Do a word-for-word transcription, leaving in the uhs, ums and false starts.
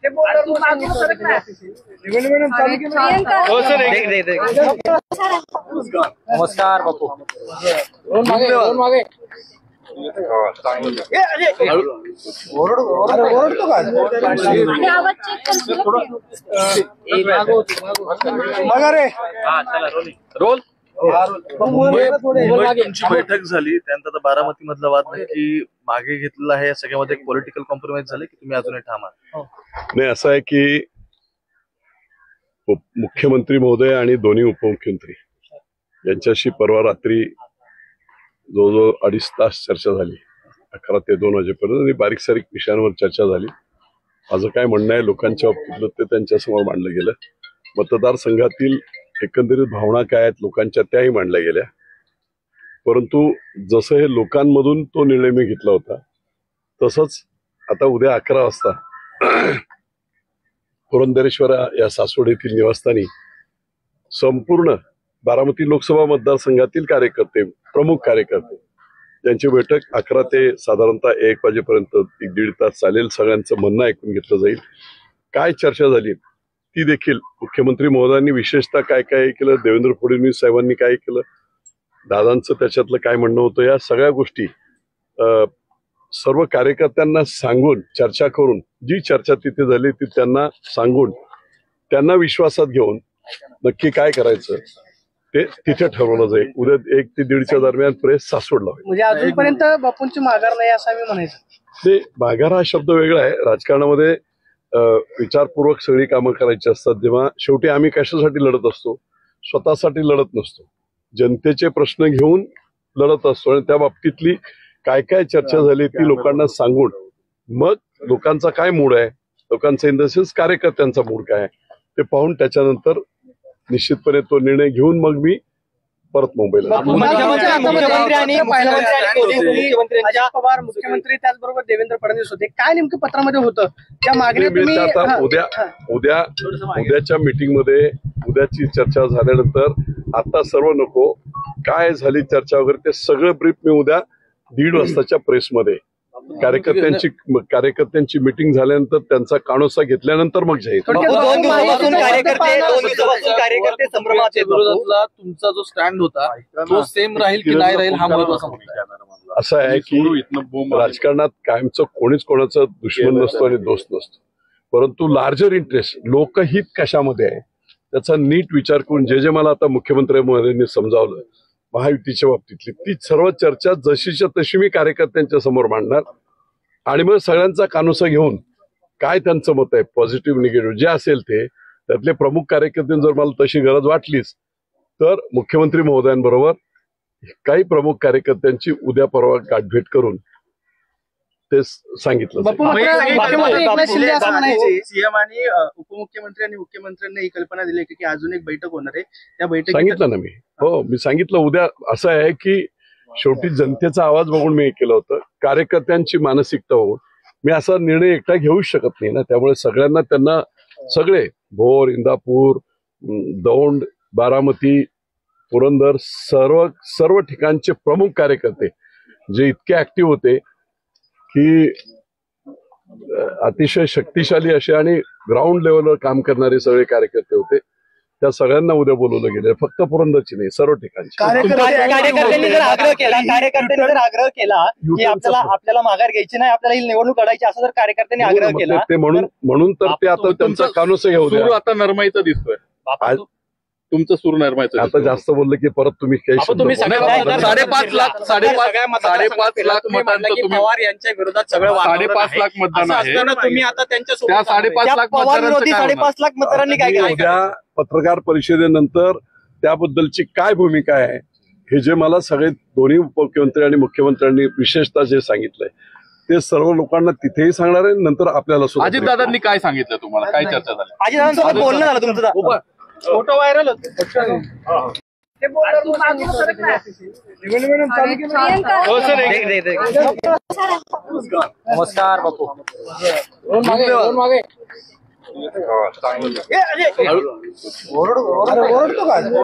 नमस्कार बापू. रोल मुंबईची बैठक झाली त्यानंतर आता बारामती मधला वाद नक्की मागे घेतलेला आहे. या सगळ्यामध्ये एक पॉलिटिकल कॉम्प्रोमाइज झाले की तुम्ही अजूनही ठाम आहात? नाही, असं आहे की मुख्यमंत्री महोदय आणि दोन्ही उपमुख्यमंत्री यांच्याशी परवा रात्री जवळजवळ अडीच तास चर्चा झाली. अकरा ते दोन वाजेपर्यंत आणि बारीक सारीक विषयांवर चर्चा झाली. माझं काय म्हणणं आहे लोकांच्या बाबतीतलं ते त्यांच्यासमोर मांडलं गेलं. मतदारसंघातील एकंदरीत भावना काय आहेत लोकांच्या त्याही मांडल्या गेल्या. परंतु जसं हे लोकांमधून तो निर्णय मी घेतला होता तसंच आता उद्या अकरा वाजता पुरंदरेश्वर या सासवड येथील निवासस्थानी संपूर्ण बारामती लोकसभा मतदारसंघातील कार्यकर्ते प्रमुख कार्यकर्ते त्यांची बैठक अकरा ते साधारणतः एक वाजेपर्यंत एक दीड तास चालेल. सगळ्यांचं म्हणणं ऐकून घेतलं जाईल. काय चर्चा झाली ती देखील मुख्यमंत्री महोदयांनी विशेषतः काय काय केलं, देवेंद्र फडणवीस साहेबांनी काय केलं, दादांचं त्याच्यातलं काय म्हणणं होतं, या सगळ्या गोष्टी सर्व कार्यकर्त्यांना सांगून चर्चा करून जी चर्चा तिथे झाली ती त्यांना सांगून त्यांना विश्वासात घेऊन नक्की काय करायचं ते तिथे ठरवलं जाईल. उद्या एक ते दीडच्या दरम्यान प्रेस सासवडला होईल. म्हणजे अजूनपर्यंत बापूंची माघार नाही असं आम्ही म्हणायचं. ते माघार हा शब्द वेगळा आहे. राजकारणामध्ये विचारपूर्वक सगळी कामं करायची असतात. जेव्हा शेवटी आम्ही कशासाठी लढत असतो, स्वतःसाठी लढत नसतो, जनतेचे प्रश्न घेऊन लढत असतो. आणि त्या बाबतीतली काय काय चर्चा झाली ती लोकांना सांगून मग लोकांचा काय मूड आहे, लोकांचा इन द सेन्स कार्यकर्त्यांचा मूड काय आहे ते पाहून त्याच्यानंतर निश्चितपणे तो निर्णय घेऊन मग मी परत मुंबईला. मुख्यमंत्री त्याचबरोबर देवेंद्र फडणवीस होते. काय नेमकं पत्रामध्ये होतं त्या मागण्या? आता उद्या उद्या उद्याच्या मीटिंग मध्ये उद्याची चर्चा झाल्यानंतर आता सर्व नको काय झाली चर्चा वगैरे ते सगळं ब्रीफ मी उद्या दीड वाजताच्या प्रेसमध्ये कार्यकर्त्यांची कार्यकर्त्यांची मीटिंग झाल्यानंतर त्यांचा कानोसा घेतल्यानंतर मग जाईल. तुमचा जो स्टँड होता तो सेम राहील की नाही राहील हा महत्वाचा मुद्दा आहे. असं आहे की राजकारणात कायमचं कोणीच कोणाचं दुश्मन नसतो आणि दोस्त नसतो. परंतु लार्जर इंटरेस्ट लोकहित कशामध्ये आहे त्याचा नीट विचार करून जे जे मला आता मुख्यमंत्री महोदयांनी समजावलं महायुतीच्या बाबतीतली ती सर्व चर्चा जशीच्या तशी मी कार्यकर्त्यांच्या समोर मांडणार आणि मग सगळ्यांचा कानोसा घेऊन काय त्यांचं मत आहे पॉझिटिव्ह निगेटिव्ह जे असेल ते त्यातले प्रमुख कार्यकर्ते जर मला तशी गरज वाटलीच तर मुख्यमंत्री महोदयांबरोबर काही प्रमुख कार्यकर्त्यांची उद्या परवा गाठभेट करून ते सांगितलं. सीएम आणि उपमुख्यमंत्री आणि मुख्यमंत्र्यांनी ही कल्पना दिली की अजून एक बैठक होणार आहे. त्या बैठकीत सांगितलं ना मी. हो, मी सांगितलं उद्या असं आहे की शेवटी जनतेचा आवाज बघून मी केलं होतं. कार्यकर्त्यांची मानसिकता बघून मी असा निर्णय एकटा घेऊच शकत नाही ना. त्यामुळे सगळ्यांना त्यांना सगळे भोर, इंदापूर, दौंड, बारामती, पुरंदर सर्व सर्व ठिकाणचे प्रमुख कार्यकर्ते जे इतके ऍक्टिव्ह होते की अतिशय शक्तिशाली असे आणि ग्राउंड लेवलवर काम करणारे सगळे कार्यकर्ते होते. त्या सगळ्यांना उद्या बोलवलं गेलं. फक्त पुरंदरची नाही सर्व ठिकाणी. कार्यकर्त्यांनी जर आग्रह केला कार्यकर्त्यांनी जर आग्रह केला की आपल्याला आपल्याला माघार घ्यायची नाही, आपल्याला ही निवडणूक लढायची असं जर कार्यकर्त्यांनी आग्रह केला ते म्हणून म्हणून तर ते आता त्यांचा कानोसा घेऊ द्या. आता नरमाईचा दिसतोय तुमचं सूर नरमायचं. आता जास्त बोललं की परत तुम्ही काही साडेपाच लाख साडेपाच साडेपाच लाख मतांचं तुम्ही पवार यांच्या विरोधात सगळं साडेपाच लाख मतदान आहे. तुम्ही आता त्यांच्या साडेपाच लाख साडेपाच लाख मतदारांनी काय केलं? उद्या पत्रकार परिषदेनंतर त्याबद्दलची काय भूमिका आहे हे जे मला सगळे दोन्ही उपमुख्यमंत्री आणि मुख्यमंत्र्यांनी विशेषतः जे सांगितलंय ते सर्व लोकांना तिथेही सांगणार आहे. नंतर आपल्याला सुद्धा अजितदादांनी काय सांगितलं तुम्हाला, काय चर्चा झाली? अजितदादांसोबत बोलणं झालं तुमचं? फोटो व्हायरल होते. नमस्कार बापू. ओरडतो का?